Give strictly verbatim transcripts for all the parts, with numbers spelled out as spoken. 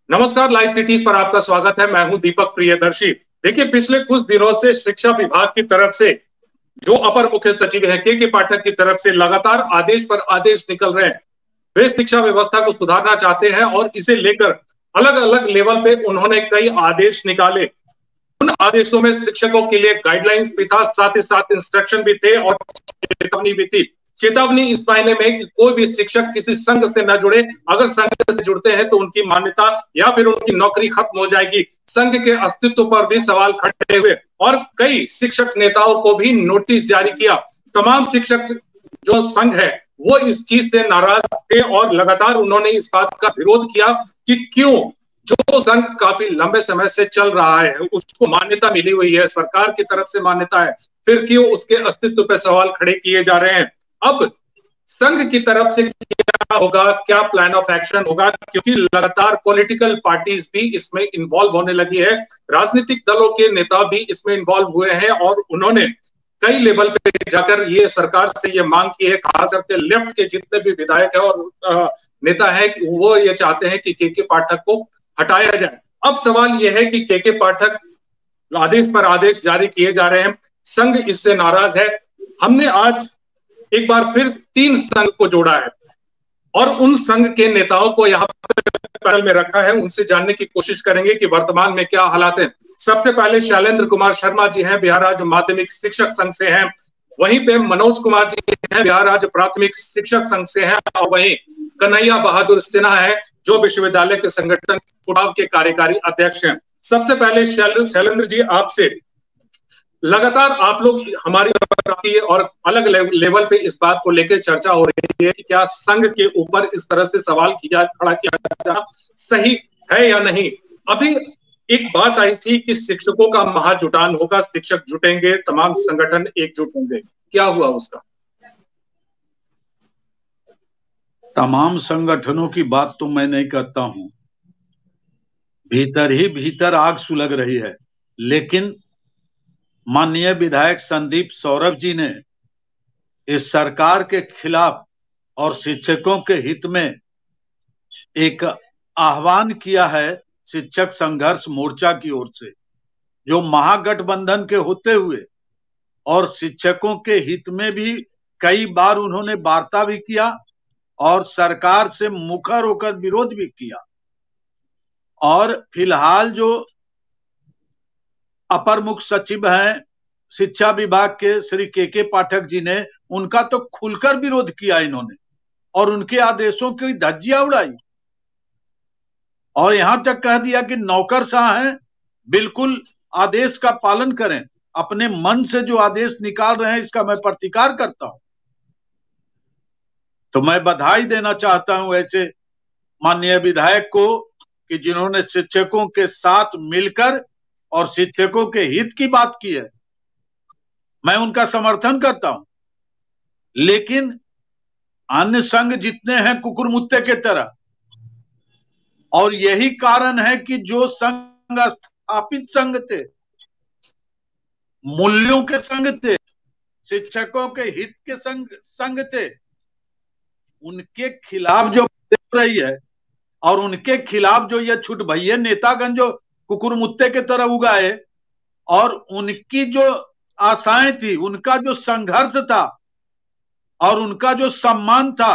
नमस्कार, live cities पर आपका स्वागत है। मैं हूं दीपक प्रियदर्शी। देखिए, पिछले कुछ दिनों से शिक्षा विभाग की तरफ से जो अपर मुख्य सचिव है के के पाठक की तरफ से लगातार आदेश पर आदेश निकल रहे हैं। वे शिक्षा व्यवस्था को सुधारना चाहते हैं और इसे लेकर अलग अलग लेवल पे उन्होंने कई आदेश निकाले। उन आदेशों में शिक्षकों के लिए गाइडलाइंस भी था, साथ ही साथ इंस्ट्रक्शन भी थे और चेतावनी भी थी। चेतावनी इस मायने में कि कोई भी शिक्षक किसी संघ से न जुड़े, अगर संघ से जुड़ते हैं तो उनकी मान्यता या फिर उनकी नौकरी खत्म हो जाएगी। संघ के अस्तित्व पर भी सवाल खड़े हुए और कई शिक्षक नेताओं को भी नोटिस जारी किया। तमाम शिक्षक जो संघ है वो इस चीज से नाराज थे और लगातार उन्होंने इस बात का विरोध किया कि क्यों जो संघ काफी लंबे समय से चल रहा है, उसको मान्यता मिली हुई है, सरकार की तरफ से मान्यता है, फिर क्यों उसके अस्तित्व पर सवाल खड़े किए जा रहे हैं। अब संघ की तरफ से क्या होगा, क्या प्लान ऑफ एक्शन होगा, क्योंकि लगातार पॉलिटिकल पार्टीज भी इसमें इन्वॉल्व होने लगी है। राजनीतिक दलों के नेता भी इसमें इन्वॉल्व हुए हैं और उन्होंने कई लेवल पे जाकर ये सरकार से ये मांग की है। खास करके लेफ्ट के जितने भी विधायक है और नेता है, वो ये चाहते हैं कि के के पाठक को हटाया जाए। अब सवाल यह है कि के के पाठक आदेश पर आदेश जारी किए जा रहे हैं, संघ इससे नाराज है। हमने आज एक बार फिर तीन संघ को जोड़ा है और उन संघ के नेताओं को यहाँ पैनल में रखा है। उनसे जानने की कोशिश करेंगे कि वर्तमान में क्या हालात हैं। सबसे पहले शैलेंद्र कुमार शर्मा जी हैं, बिहार राज्य माध्यमिक शिक्षक संघ से हैं। वहीं पे मनोज कुमार जी हैं, बिहार राज्य प्राथमिक शिक्षक संघ से हैं। और वहीं कन्हैया बहादुर सिन्हा है, जो विश्वविद्यालय के संगठन फुटाव के कार्यकारी अध्यक्ष हैं। सबसे पहले शैलेंद्र जी, आपसे लगातार आप लोग हमारी और अलग लेवल पे इस बात को लेकर चर्चा हो रही है कि क्या संघ के ऊपर इस तरह से सवाल किया खड़ा किया जाना सही है या नहीं। अभी एक बात आई थी कि शिक्षकों का महाजुटान होगा, शिक्षक जुटेंगे, तमाम संगठन एकजुट होंगे, क्या हुआ उसका? तमाम संगठनों की बात तो मैं नहीं करता हूं, भीतर ही भीतर आग सुलग रही है। लेकिन माननीय विधायक संदीप सौरभ जी ने इस सरकार के खिलाफ और शिक्षकों के हित में एक आह्वान किया है शिक्षक संघर्ष मोर्चा की ओर से, जो महागठबंधन के होते हुए और शिक्षकों के हित में भी कई बार उन्होंने वार्ता भी किया और सरकार से मुखर होकर विरोध भी किया। और फिलहाल जो अपर मुख्य सचिव हैं शिक्षा विभाग के श्री के के पाठक जी ने, उनका तो खुलकर विरोध किया इन्होंने और उनके आदेशों की धज्जियां उड़ाई और यहां तक कह दिया कि नौकरशाह हैं, बिल्कुल आदेश का पालन करें। अपने मन से जो आदेश निकाल रहे हैं इसका मैं प्रतिकार करता हूं। तो मैं बधाई देना चाहता हूं ऐसे माननीय विधायक को कि जिन्होंने शिक्षकों के साथ मिलकर और शिक्षकों के हित की बात की है। मैं उनका समर्थन करता हूं। लेकिन अन्य संघ जितने हैं कुकुरमुत्ते के तरह, और यही कारण है कि जो संघ स्थापित संघ थे, मूल्यों के संघ थे, शिक्षकों के हित के संघ संघ थे, उनके खिलाफ जो रही है और उनके खिलाफ जो ये छुट भैया नेतागण जो कुकुरमुत्ते के तरह उगाए और उनकी जो आशाएं थी, उनका जो संघर्ष था और उनका जो सम्मान था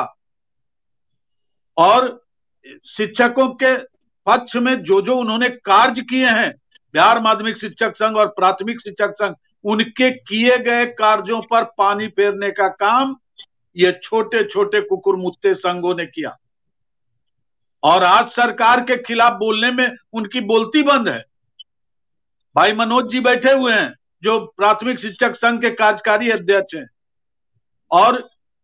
और शिक्षकों के पक्ष में जो जो उन्होंने कार्य किए हैं, बिहार माध्यमिक शिक्षक संघ और प्राथमिक शिक्षक संघ, उनके किए गए कार्यों पर पानी फेरने का काम ये छोटे छोटे कुकुरमुत्ते संघों ने किया। और आज सरकार के खिलाफ बोलने में उनकी बोलती बंद है। भाई मनोज जी बैठे हुए हैं जो प्राथमिक शिक्षक संघ के कार्यकारी अध्यक्ष हैं, और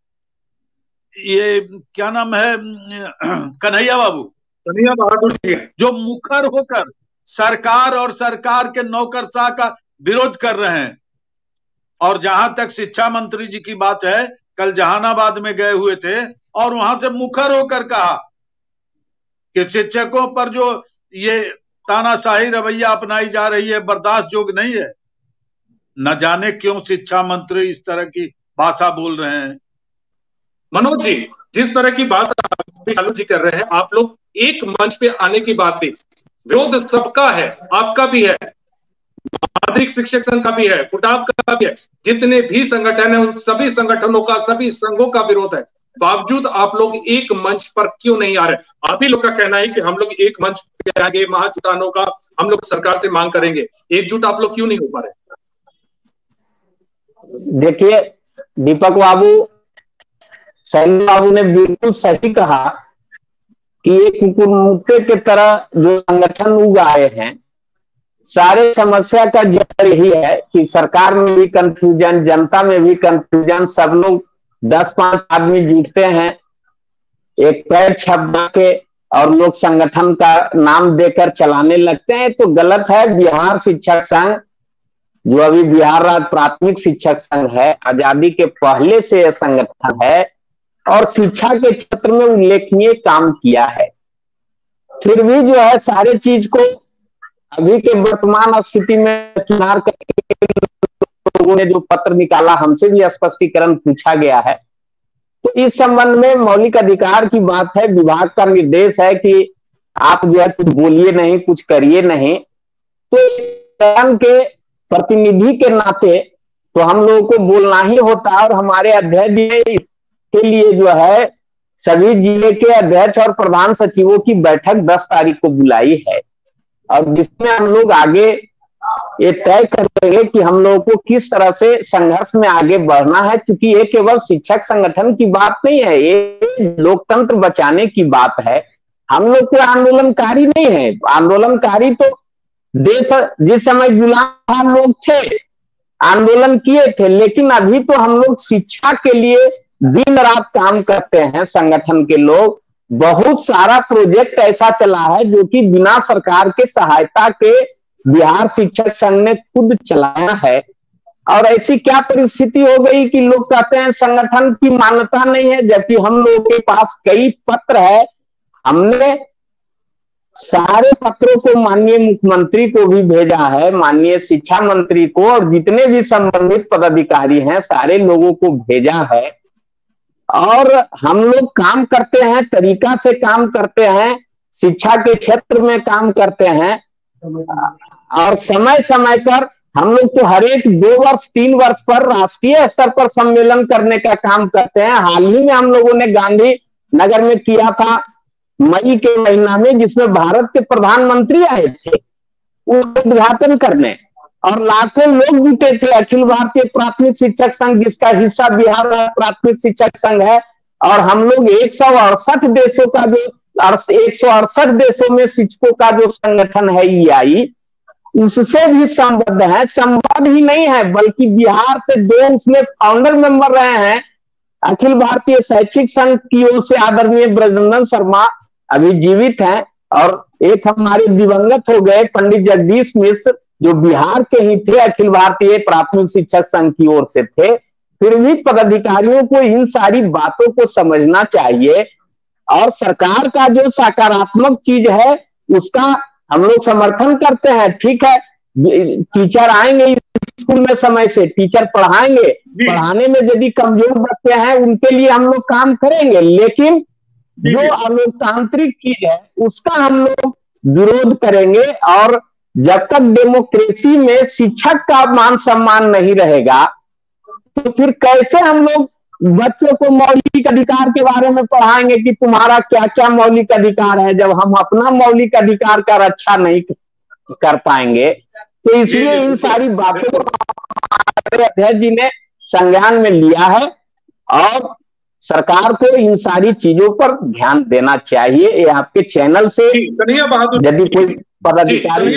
ये क्या नाम है कन्हैया बाबू कन्हैया बहादुर जी, जो मुखर होकर सरकार और सरकार के नौकरशाह का विरोध कर रहे हैं। और जहां तक शिक्षा मंत्री जी की बात है, कल जहानाबाद में गए हुए थे और वहां से मुखर होकर कहा कि शिक्षकों पर जो ये तानाशाही रवैया अपनाई जा रही है बर्दाश्त योग्य नहीं है। न जाने क्यों शिक्षा मंत्री इस तरह की भाषा बोल रहे हैं। मनोज जी, जिस तरह की बात चालू जी कर रहे हैं, आप लोग एक मंच पे आने की बात थी। विरोध सबका है, आपका भी है, माध्यमिक शिक्षक संघ का भी है, फुटाप का भी है, जितने भी संगठन है उन सभी संगठनों का, सभी संघों का विरोध है। बावजूद आप लोग एक मंच पर क्यों नहीं आ रहे? आप ही लोग का कहना है कि हम लोग एक मंच पे आगे महाजुटानों का हम लोग सरकार से मांग करेंगे, एकजुट आप लोग क्यों नहीं हो पा रहे? देखिए दीपक बाबू, सैनी बाबू ने बिल्कुल सही कहा कि एक कुकुरमुत्ते की तरह जो संगठन उग आए हैं, सारे समस्या का जड़ यही है कि सरकार में भी कंफ्यूजन, जनता में भी कंफ्यूजन, सब लोग दस पांच आदमी जुटते हैं एक पैर छपा के और लोग संगठन का नाम देकर चलाने लगते हैं, तो गलत है। बिहार शिक्षक संघ, जो अभी बिहार राज्य प्राथमिक शिक्षक संघ है, आजादी के पहले से यह संगठन है और शिक्षा के क्षेत्र में उल्लेखनीय काम किया है। फिर भी जो है सारे चीज को अभी के वर्तमान स्थिति में सुधार करके लोगों ने जो पत्र निकाला, हमसे भी स्पष्टीकरण पूछा गया है। तो इस संबंध में मौलिक अधिकार की बात है, विभाग का निर्देश है कि आप जो है कुछ बोलिए नहीं, कुछ करिए नहीं। तो संगठन के प्रतिनिधि के नाते तो हम लोगों को बोलना ही होता है और हमारे अध्यक्ष जी ने इसके लिए जो है सभी जिले के अध्यक्ष और प्रधान सचिवों की बैठक दस तारीख को बुलाई है और जिसमें हम लोग आगे ये तय करेंगे कि हम लोगों को किस तरह से संघर्ष में आगे बढ़ना है, क्योंकि ये केवल शिक्षक संगठन की बात नहीं है, ये लोकतंत्र बचाने की बात है। हम लोग कोई आंदोलनकारी नहीं है, आंदोलनकारी तो देश जिस समय गुलाम लोग थे आंदोलन किए थे, लेकिन अभी तो हम लोग शिक्षा के लिए दिन रात काम करते हैं। संगठन के लोग, बहुत सारा प्रोजेक्ट ऐसा चला है जो कि बिना सरकार के सहायता के बिहार शिक्षक संघ ने खुद चलाया है। और ऐसी क्या परिस्थिति हो गई कि लोग कहते हैं संगठन की मान्यता नहीं है, जबकि हम लोगों के पास कई पत्र है। हमने सारे पत्रों को माननीय मुख्यमंत्री को भी भेजा है, माननीय शिक्षा मंत्री को, और जितने भी संबंधित पदाधिकारी हैं सारे लोगों को भेजा है। और हम लोग काम करते हैं, तरीका से काम करते हैं, शिक्षा के क्षेत्र में काम करते हैं और समय समय पर हम लोग तो हर एक दो वर्ष तीन वर्ष पर राष्ट्रीय स्तर पर सम्मेलन करने का काम करते हैं। हाल ही में हम लोगों ने गांधी नगर में किया था मई के महीना में, जिसमें भारत के प्रधानमंत्री आए थे उद्घाटन करने और लाखों लोग जुटे थे। अखिल भारतीय प्राथमिक शिक्षक संघ, जिसका हिस्सा बिहार प्राथमिक शिक्षक संघ है, और हम लोग एक सौ अड़सठ देशों का जो एक सौ अड़सठ देशों में शिक्षकों का जो संगठन है ई आई, उससे भी संबद्ध है। संबद्ध ही नहीं है बल्कि बिहार से दो उसमें फाउंडर मेंबर रहे हैं। अखिल भारतीय शैक्षिक संघ की ओर से आदरणीय ब्रजनंदन शर्मा अभी जीवित हैं, और एक हमारे दिवंगत हो गए पंडित जगदीश मिश्र जो बिहार के ही थे, अखिल भारतीय प्राथमिक शिक्षक संघ की ओर से थे। फिर भी पदाधिकारियों को इन सारी बातों को समझना चाहिए और सरकार का जो सकारात्मक चीज है उसका हम लोग समर्थन करते हैं। ठीक है, टीचर आएंगे स्कूल में समय से, टीचर पढ़ाएंगे, पढ़ाने में यदि कमजोर बच्चे हैं उनके लिए हम लोग काम करेंगे, लेकिन जो अलोकतांत्रिक चीज है उसका हम लोग विरोध करेंगे। और जब तक डेमोक्रेसी में शिक्षक का मान सम्मान नहीं रहेगा तो फिर कैसे हम लोग बच्चों को मौलिक अधिकार के बारे में पढ़ाएंगे कि तुम्हारा क्या क्या मौलिक अधिकार है, जब हम अपना मौलिक अधिकार का रक्षा नहीं कर पाएंगे। तो इसलिए इन सारी बातों को हमारे अध्यक्ष जी ने संज्ञान में लिया है और सरकार को इन सारी चीजों पर ध्यान देना चाहिए। ये आपके चैनल से यदि कोई पदाधिकारी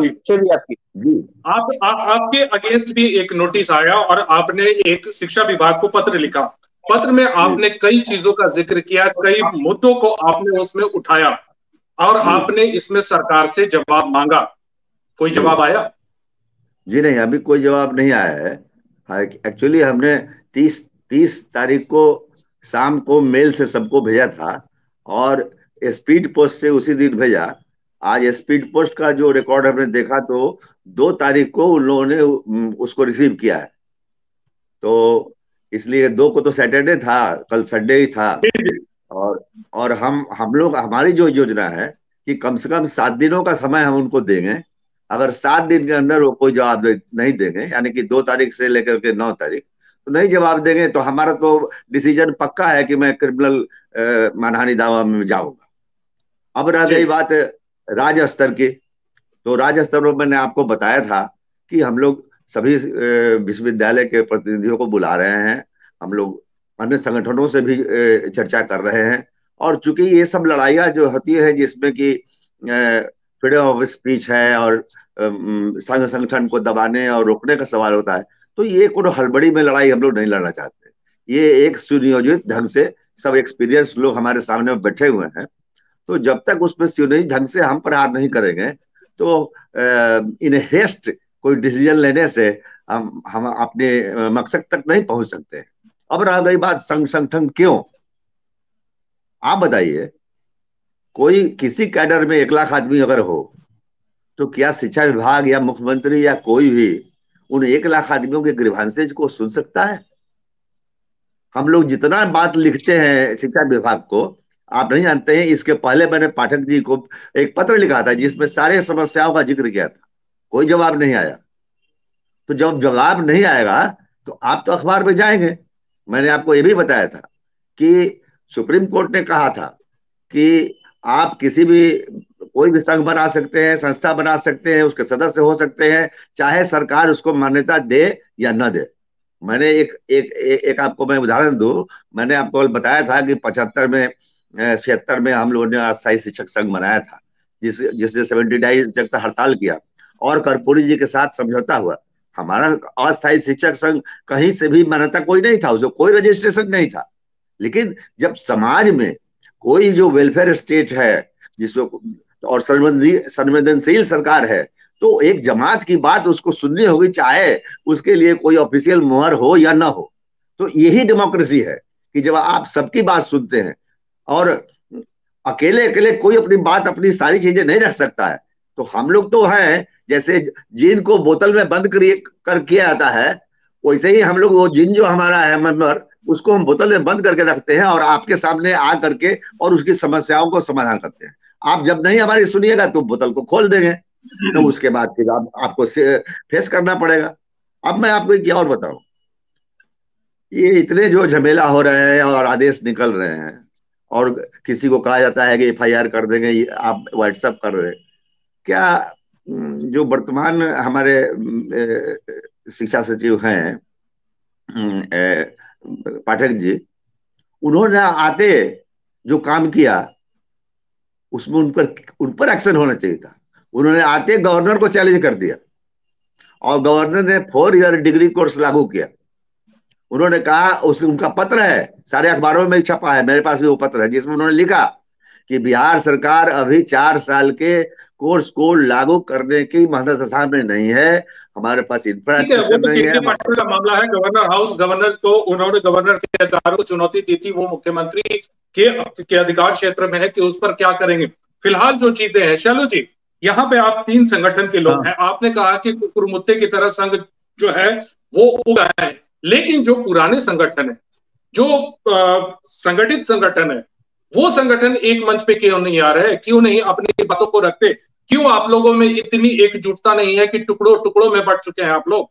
आप आ, आपके अगेंस्ट भी एक नोटिस आया और आपने एक शिक्षा विभाग को पत्र लिखा। पत्र में आपने कई चीजों का जिक्र किया, कई मुद्दों को आपने उसमें उठाया और आपने इसमें सरकार से जवाब मांगा। कोई जवाब आया? जी नहीं, अभी कोई जवाब नहीं आया है। एक्चुअली हमने तीस तीस तारीख को शाम को मेल से सबको भेजा था और स्पीड पोस्ट से उसी दिन भेजा। आज स्पीड पोस्ट का जो रिकॉर्ड हमने देखा तो दो तारीख को उन लोगों ने उसको रिसीव किया है, तो इसलिए दो को तो सैटरडे था, कल संडे ही था और और हम हम लोग हमारी जो योजना है कि कम से कम सात दिनों का समय हम उनको देंगे। अगर सात दिन के अंदर वो कोई जवाब नहीं देंगे, यानी कि दो तारीख से लेकर के नौ तारीख तो नहीं जवाब देंगे, तो हमारा तो डिसीजन पक्का है कि मैं क्रिमिनल मानहानि दावा में जाऊंगा। अब रह गई बात राज्य स्तर की, तो राज्य स्तर पर मैंने आपको बताया था कि हम लोग सभी विश्वविद्यालय के प्रतिनिधियों को बुला रहे हैं, हम लोग अन्य संगठनों से भी चर्चा कर रहे हैं। और चूंकि ये सब लड़ाइयाँ जो होती है जिसमें कि फ्रीडम ऑफ स्पीच है और संघ संगठन को दबाने और रोकने का सवाल होता है, तो ये कोई हड़बड़ी में लड़ाई हम लोग नहीं लड़ना चाहते। ये एक सुनियोजित ढंग से सब एक्सपीरियंस लोग हमारे सामने बैठे हुए हैं, तो जब तक उसमें सुनियोजित ढंग से हम प्रहार नहीं करेंगे तो इन हेस्ट कोई डिसीजन लेने से हम हम अपने मकसद तक नहीं पहुंच सकते। अब रह गई बात संघ संगठन क्यों, आप बताइए। कोई किसी कैडर में एक लाख आदमी अगर हो तो क्या शिक्षा विभाग या मुख्यमंत्री या कोई भी उन एक लाख आदमियों के ग्रीवांसेज को सुन सकता है? हम लोग जितना बात लिखते हैं शिक्षा विभाग को, आप नहीं जानते हैं, इसके पहले मैंने पाठक जी को एक पत्र लिखा था जिसमें सारे समस्याओं का जिक्र किया था, कोई जवाब नहीं आया। तो जब जवाब नहीं आएगा तो आप तो अखबार में जाएंगे। मैंने आपको ये भी बताया था कि सुप्रीम कोर्ट ने कहा था कि आप किसी भी कोई भी संघ बना सकते हैं, संस्था बना सकते हैं, उसके सदस्य हो सकते हैं, चाहे सरकार उसको मान्यता दे या न दे। मैंने एक एक एक आपको मैं उदाहरण दूं, मैंने आपको बताया था कि पचहत्तर में छिहत्तर में हम लोगों ने अस्थायी शिक्षक संघ बनाया था, जिस जिसने सेवेंटी डेज तक हड़ताल किया और कर्पूरी जी के साथ समझौता हुआ। हमारा अस्थायी शिक्षक संघ कहीं से भी मान्यता कोई नहीं था, उसको कोई रजिस्ट्रेशन नहीं था। लेकिन जब समाज में कोई जो वेलफेयर स्टेट है जिसको और संवेदनशील सरकार है, तो एक जमात की बात उसको सुननी होगी, चाहे उसके लिए कोई ऑफिशियल मोहर हो या ना हो। तो यही डेमोक्रेसी है कि जब आप सबकी बात सुनते हैं, और अकेले अकेले कोई अपनी बात अपनी सारी चीजें नहीं रख सकता है। तो हम लोग तो हैं जैसे जिन को बोतल में बंद कर किया जाता है, वैसे ही हम लोग वो जिन जो हमारा है मेंबर उसको हम बोतल में बंद करके रखते हैं और आपके सामने आ करके और उसकी समस्याओं को समाधान करते हैं। आप जब नहीं हमारी सुनिएगा तो बोतल को खोल देंगे, तो उसके बाद फिर आप, आपको फेस करना पड़ेगा। अब मैं आपको क्या और बताऊं, ये इतने जो झमेला हो रहे हैं और आदेश निकल रहे हैं और किसी को कहा जाता है कि एफ आई आर कर देंगे, आप व्हाट्सएप कर रहे हैं। क्या जो वर्तमान हमारे शिक्षा सचिव हैं पाठक जी, उन्होंने आते जो काम किया उसमें उन पर उन पर एक्शन होना चाहिए था। उन्होंने आते गवर्नर को चैलेंज कर दिया और गवर्नर ने फोर ईयर डिग्री कोर्स लागू किया। उन्होंने कहा, उस उनका पत्र है, सारे अखबारों में छपा है, मेरे पास भी वो पत्र है, जिसमें उन्होंने लिखा कि बिहार सरकार अभी चार साल के कोर्स को लागू करने की दशा में नहीं है, हमारे पास इंफ्रास्ट्रक्चर नहीं है। का मामला है गवर्नर हाउस, गवर्नर को उन्होंने गवर्नर के अधिकारों को चुनौती दी थी, वो मुख्यमंत्री के के अधिकार क्षेत्र में है कि उस पर क्या करेंगे। फिलहाल जो चीजें हैं, शैलू जी, यहाँ पे आप तीन संगठन के लोग हैं, आपने कहा कि कुकुर मुत्ते की तरह संघ जो है वो उगा है, लेकिन जो पुराने संगठन है, जो आ, संगठित संगठन है, वो संगठन एक मंच पे क्यों नहीं आ रहे? क्यों नहीं अपनी बातों को रखते? क्यों आप लोगों में इतनी एकजुटता नहीं है कि टुकड़ों टुकड़ों में बंट चुके हैं आप लोग?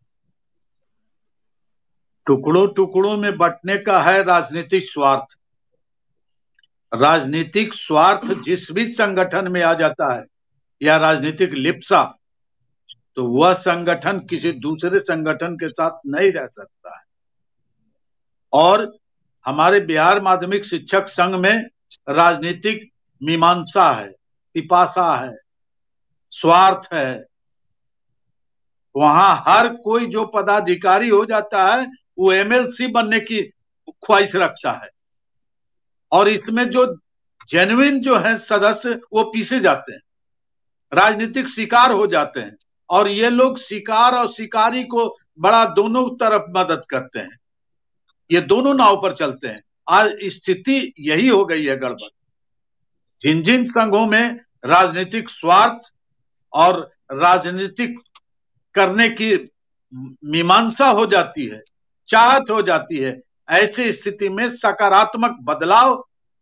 टुकड़ों टुकड़ों में बंटने का है राजनीतिक स्वार्थ। राजनीतिक स्वार्थ जिस भी संगठन में आ जाता है या राजनीतिक लिप्सा, तो वह संगठन किसी दूसरे संगठन के साथ नहीं रह सकता है। और हमारे बिहार माध्यमिक शिक्षक संघ में राजनीतिक मीमांसा है, पिपासा है, स्वार्थ है। वहां हर कोई जो पदाधिकारी हो जाता है वो एम एल सी बनने की ख्वाहिश रखता है, और इसमें जो जेन्युइन जो है सदस्य वो पीछे जाते हैं, राजनीतिक शिकार हो जाते हैं। और ये लोग शिकार और शिकारी को बड़ा दोनों तरफ मदद करते हैं, ये दोनों नाव पर चलते हैं। आज स्थिति यही हो गई है गड़बड़। जिन जिन संघों में राजनीतिक स्वार्थ और राजनीतिक करने की मीमांसा हो जाती है, चाहत हो जाती है, ऐसी स्थिति में सकारात्मक बदलाव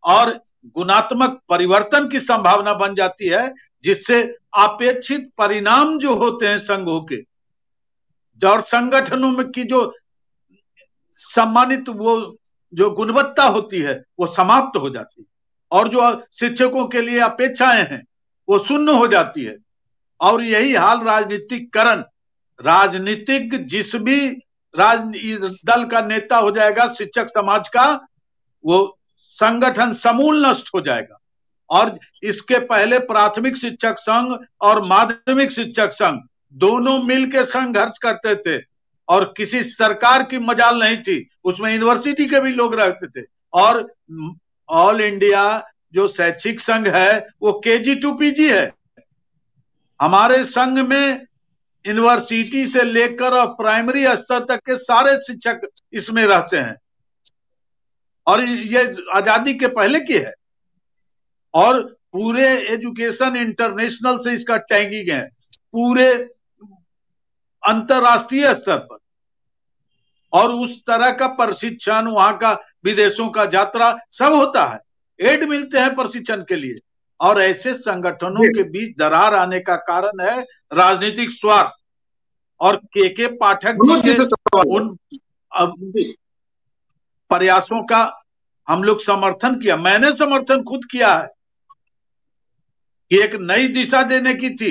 और गुणात्मक परिवर्तन की संभावना बन जाती है, जिससे अपेक्षित परिणाम जो होते हैं संघों के और संगठनों में की जो सम्मानित वो जो गुणवत्ता होती है वो समाप्त हो जाती है, और जो शिक्षकों के लिए अपेक्षाएं हैं वो शून्य हो जाती है। और यही हाल राजनीतिकरण, राजनीतिक जिस भी राज दल का नेता हो जाएगा शिक्षक समाज का, वो संगठन समूल नष्ट हो जाएगा। और इसके पहले प्राथमिक शिक्षक संघ और माध्यमिक शिक्षक संघ दोनों मिलकर संघर्ष करते थे और किसी सरकार की मजाल नहीं थी, उसमें यूनिवर्सिटी के भी लोग रहते थे। और ऑल इंडिया जो शैक्षिक संघ है वो केजी टू पीजी है। हमारे संघ में यूनिवर्सिटी से लेकर और प्राइमरी स्तर तक के सारे शिक्षक इसमें रहते हैं, और ये आजादी के पहले की है। और पूरे एजुकेशन इंटरनेशनल से इसका टैगिंग है, पूरे अंतरराष्ट्रीय स्तर पर, और उस तरह का प्रशिक्षण, वहां का विदेशों का यात्रा सब होता है, एड मिलते हैं प्रशिक्षण के लिए। और ऐसे संगठनों के बीच दरार आने का कारण है राजनीतिक स्वार्थ। और के के पाठक जी के उन अब प्रयासों का हम लोग समर्थन किया, मैंने समर्थन खुद किया है कि एक नई दिशा देने की थी,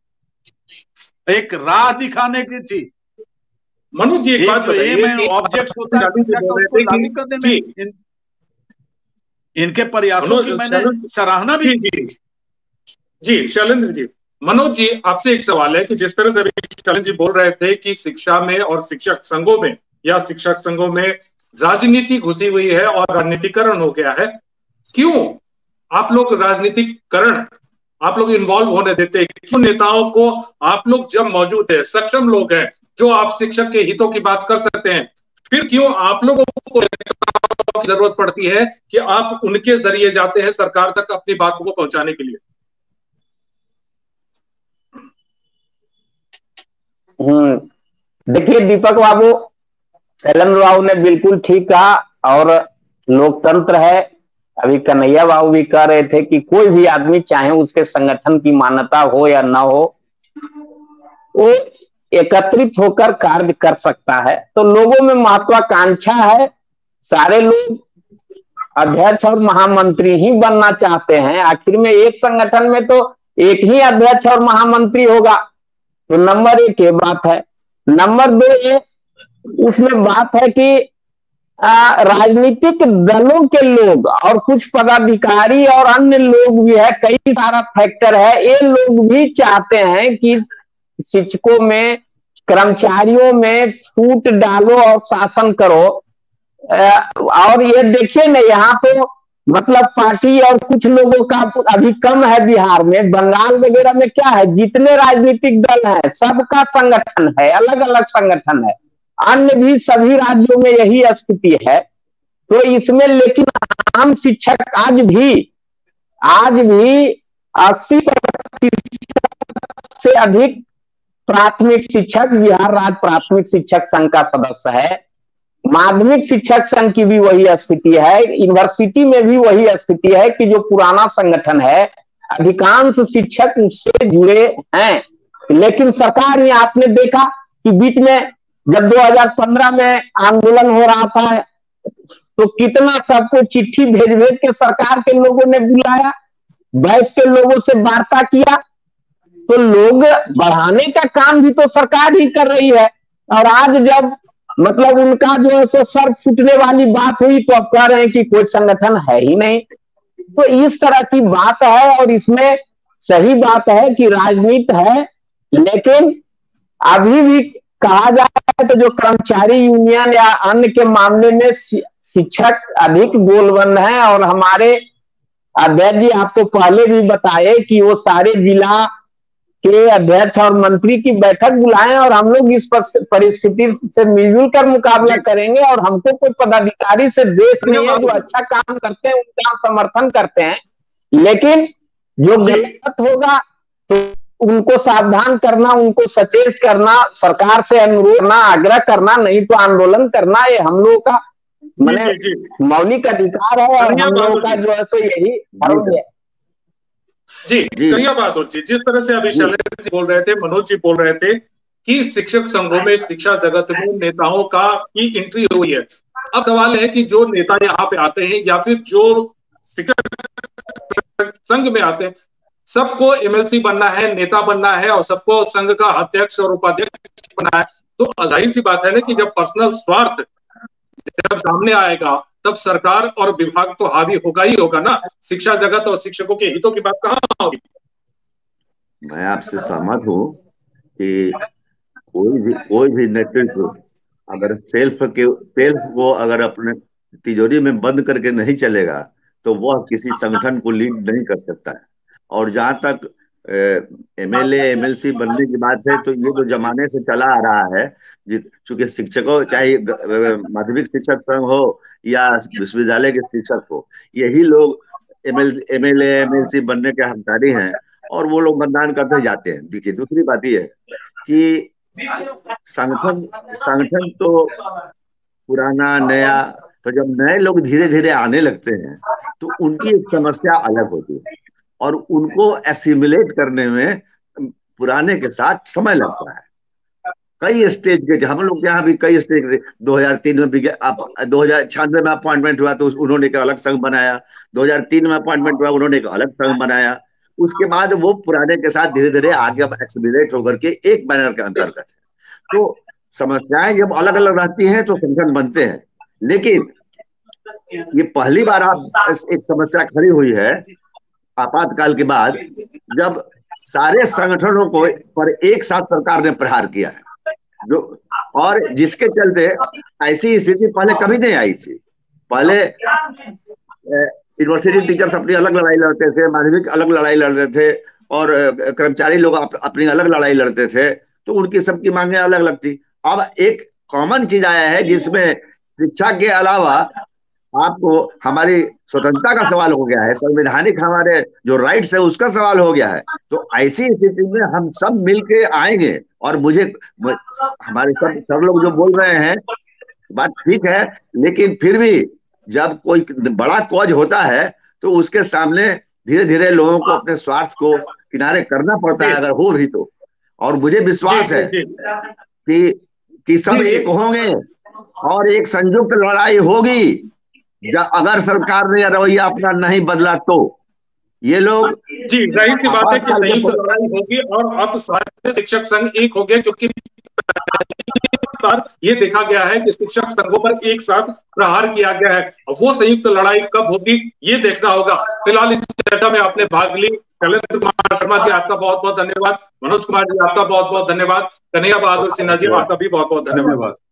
एक राह दिखाने की थी। मनोज जी, एक बात बताइए, ऑब्जेक्ट होता है शिक्षा का, उसको लागू कर देने, इन, इनके प्रयासों की मैंने सराहना भी की। जी शैलेंद्र जी, मनोज जी आपसे एक सवाल है कि जिस तरह से अभी शैलेंद्र जी बोल रहे थे कि शिक्षा में और शिक्षक संघों में या शिक्षक संघों में राजनीति घुसी हुई है और राजनीतिकरण हो गया है, क्यों आप लोग राजनीतिकरण आप लोग इन्वॉल्व होने देते हैं? क्यों नेताओं को आप लोग जब मौजूद है, सक्षम लोग हैं जो आप शिक्षक के हितों की बात कर सकते हैं, फिर क्यों आप लोगों को नेताओं की जरूरत पड़ती है कि आप उनके जरिए जाते हैं सरकार तक अपनी बातों को पहुंचाने के लिए? हम्म देखिए दीपक बाबू, शैलेंद्र बाबू ने बिल्कुल ठीक कहा, और लोकतंत्र है। अभी कन्हैया बाबू भी कह रहे थे कि कोई भी आदमी चाहे उसके संगठन की मान्यता हो या ना हो, वो एकत्रित होकर कार्य कर सकता है। तो लोगों में महत्वाकांक्षा है, सारे लोग अध्यक्ष और महामंत्री ही बनना चाहते हैं। आखिर में एक संगठन में तो एक ही अध्यक्ष और महामंत्री होगा। तो नंबर एक ये बात है। नंबर दो ये उसमें बात है कि राजनीतिक दलों के लोग और कुछ पदाधिकारी और अन्य लोग भी है, कई सारा फैक्टर है, ये लोग भी चाहते हैं कि शिक्षकों में, कर्मचारियों में छूट डालो और शासन करो। और ये देखिए ना, यहाँ तो मतलब पार्टी और कुछ लोगों का अभी कम है बिहार में। बंगाल वगैरह में क्या है, जितने राजनीतिक दल हैं सबका संगठन है, अलग अलग संगठन है। अन्य भी सभी राज्यों में यही स्थिति है। तो इसमें लेकिन आम शिक्षक आज भी आज भी अस्सी प्रतिशत से अधिक प्राथमिक शिक्षक बिहार राज्य प्राथमिक शिक्षक संघ का सदस्य है। माध्यमिक शिक्षक संघ की भी वही स्थिति है, यूनिवर्सिटी में भी वही स्थिति है कि जो पुराना संगठन है अधिकांश शिक्षक उससे जुड़े हैं। लेकिन सरकार ने, आपने देखा कि बीच में जब दो हज़ार पंद्रह में आंदोलन हो रहा था तो कितना सबको चिट्ठी भेज भेज के सरकार के लोगों ने बुलाया, बैठ के लोगों से वार्ता किया। तो लोग बढ़ाने का काम भी तो सरकार ही कर रही है। और आज जब मतलब उनका जो है सो सर फूटने वाली बात हुई तो अब कह रहे हैं कि कोई संगठन है ही नहीं। तो इस तरह की बात है, और इसमें सही बात है कि राजनीति है, लेकिन अभी भी कहा जाए तो जो कर्मचारी यूनियन या अन्य के मामले में शिक्षक अधिक गोलबंद हैं। और हमारे अध्यक्ष जी आपको पहले भी बताए कि वो सारे जिला के अध्यक्ष और मंत्री की बैठक बुलाएं और हम लोग इस परिस्थिति से मिलजुल कर मुकाबला करेंगे। और हमको कोई पदाधिकारी से द्वेष नहीं है, जो अच्छा काम करते हैं उनका समर्थन करते हैं, लेकिन जो गलत होगा तो उनको सावधान करना, उनको सचेत करना, सरकार से अनुरोध करना, आग्रह करना, नहीं तो आंदोलन करना, ये हम लोगों का मैंने मौलिक अधिकार है और हम लोगों का जो है तो यही धर्म है। जी कन्हैया बहादुर जी, जिस तरह से अभी शैलेंद्र जी बोल रहे थे, मनोज जी बोल रहे थे कि शिक्षक संघों में, शिक्षा जगत में नेताओं का की एंट्री हुई है। अब सवाल है कि जो नेता यहाँ पे आते हैं या फिर जो शिक्षक संघ में आते हैं, सबको एमएलसी बनना है, नेता बनना है और सबको संघ का अध्यक्ष और उपाध्यक्ष बनना है। तो जाहिर सी बात है ना कि जब पर्सनल स्वार्थ जब सामने आएगा तब सरकार और विभाग तो हावी होगा ही होगा ना। शिक्षा जगत और शिक्षकों के हितों की बात कहाँ होगी। मैं आपसे सहमत हूँ कि कोई भी कोई भी नेतृत्व अगर सेल्फ के सेल्फ को अगर अपने तिजोरी में बंद करके नहीं चलेगा तो वह किसी संगठन को लीड नहीं कर सकता है। और जहां तक एमएलए एमएलसी बनने की बात है तो ये तो जमाने से चला आ रहा है। चूंकि शिक्षकों, चाहे माध्यमिक शिक्षक संघ हो या विश्वविद्यालय के शिक्षक हो, यही लोग एमएलए एमएलसी बनने के हकदारी हैं और वो लोग मतदान करते जाते हैं। देखिए दूसरी बात ये है कि संगठन संगठन तो पुराना नया, तो जब नए लोग धीरे धीरे आने लगते हैं तो उनकी एक समस्या अलग होती है और उनको एसिमिलेट करने में पुराने के साथ समय लगता है। कई स्टेज के, हम लोग यहाँ भी कई स्टेज, दो हज़ार तीन में आप दो हजार छियानवे में अपॉइंटमेंट हुआ तो उन्होंने एक अलग संघ बनाया, दो हज़ार तीन में अपॉइंटमेंट हुआ उन्होंने एक अलग संघ बनाया, उसके बाद वो पुराने के साथ धीरे धीरे आगे एसिमिलेट होकर के एक बैनर के अंतर्गत है। तो समस्याएं जब अलग अलग रहती हैं तो संगठन बनते हैं। लेकिन ये पहली बार आप एक समस्या खड़ी हुई है आपातकाल के बाद, जब सारे संगठनों को पर एक साथ सरकार ने प्रहार किया है, जो और जिसके चलते ऐसी स्थिति पहले कभी नहीं आई थी। पहले यूनिवर्सिटी टीचर्स अपनी अलग लड़ाई लड़ते थे, माध्यमिक अलग लड़ाई लड़ते थे और कर्मचारी लोग अपनी अलग लड़ाई लड़ते थे, तो उनकी सबकी मांगे अलग अलग थी। अब एक कॉमन चीज आया है जिसमें शिक्षा के अलावा आपको हमारी स्वतंत्रता का सवाल हो गया है, संवैधानिक हमारे जो राइट्स है उसका सवाल हो गया है। तो ऐसी स्थिति में हम सब मिलके आएंगे और मुझे हमारे सब सब लोग जो बोल रहे हैं बात ठीक है, लेकिन फिर भी जब कोई बड़ा कॉज होता है तो उसके सामने धीरे धीरे लोगों को अपने स्वार्थ को किनारे करना पड़ता है, अगर हो भी तो। और मुझे विश्वास है कि कि सब एक होंगे और एक संयुक्त लड़ाई होगी। अगर सरकार ने रवैया अपना नहीं बदला तो ये लोग, जी जाहिर सी बात है कि संयुक्त लड़ाई होगी और अब सारे शिक्षक संघ एक हो गए, क्योंकि ये देखा गया है कि शिक्षक संघों पर एक साथ प्रहार किया गया है। वो संयुक्त लड़ाई कब होगी ये देखना होगा। फिलहाल इस चर्चा में आपने भाग ली। शैलेंद्र कुमार शर्मा जी आपका बहुत बहुत धन्यवाद। मनोज कुमार जी आपका बहुत बहुत धन्यवाद। कन्हैया बहादुर सिन्हा जी आपका भी बहुत बहुत धन्यवाद।